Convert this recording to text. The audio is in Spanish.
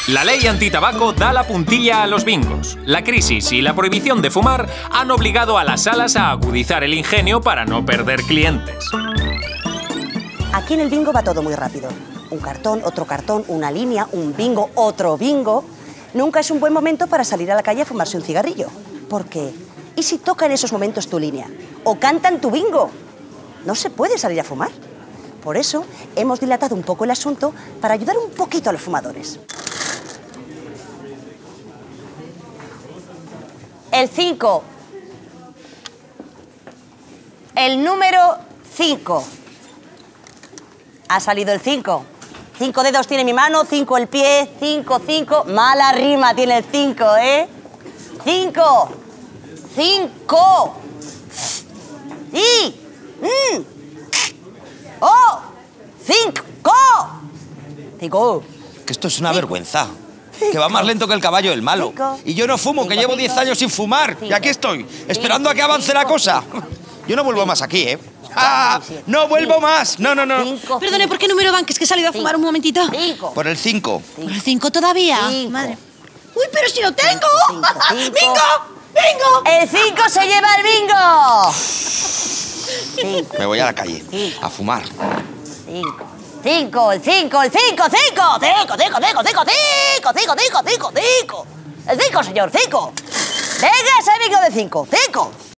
La ley antitabaco da la puntilla a los bingos. La crisis y la prohibición de fumar han obligado a las salas a agudizar el ingenio para no perder clientes. Aquí en el bingo va todo muy rápido. Un cartón, una línea, un bingo, otro bingo. Nunca es un buen momento para salir a la calle a fumarse un cigarrillo. ¿Por qué? ¿Y si toca en esos momentos tu línea? ¿O cantan tu bingo? No se puede salir a fumar. Por eso hemos dilatado un poco el asunto para ayudar un poquito a los fumadores. El 5. El número 5. Ha salido el 5. 5 dedos tiene mi mano, 5 el pie, 5, 5. Mala rima tiene el 5, ¿eh? 5. 5. ¡Y! ¡Oh! 5. 5. Que esto es una vergüenza. Que va más lento que el caballo del malo. Y yo no fumo, que llevo 10 años sin fumar. Y aquí estoy, esperando a que avance la cosa. Yo no vuelvo más aquí, ¿eh? ¡Ah! ¡No vuelvo más! No. Perdone, ¿por qué número van? Que es que he salido a fumar un momentito. Por el 5. ¿Por el 5 todavía? Madre. ¡Uy, pero si lo tengo! ¡Bingo! ¡El 5 se lleva el bingo! Me voy a la calle, a fumar. 5, el 5, el 5, 5. 5. El 5, señor, 5. Venga ese bingo de 5.